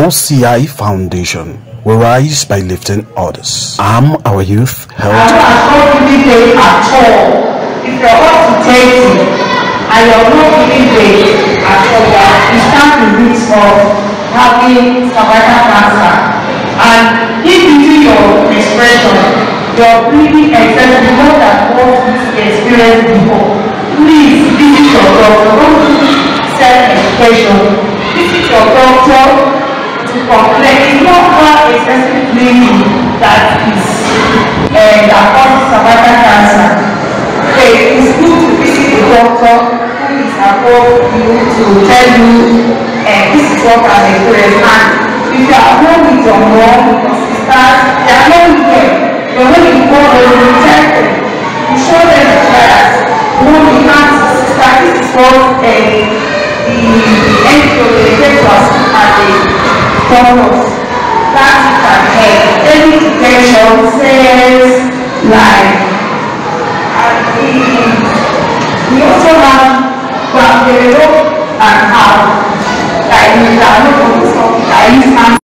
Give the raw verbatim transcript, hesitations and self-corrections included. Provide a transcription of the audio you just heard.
O C I Foundation. We rise by lifting others. Arm our youth health. I'm not giving weight at all. If you're up to thirty and you're not giving weight at all, you stand to risk of having cervical cancer. And if you do your expression, you're breathing excessively more than what you experienced before, please visit your doctor. Don't do self-expression. Visit your doctor to complain. It's not how excessive bleeding that is uh, that causes cervical cancer. Okay, it's good to visit the doctor who is above you to tell you uh, this is what I'm experiencing. And if you are home with your mom, your sisters, they are not here. You're going to go and you tell them. You show them the class. Mom, you can't sister, this is what uh, the end of the day was at the purpose. That can help. Any detention says like and we, we also have Bacteria and how like we are not going to stop. I use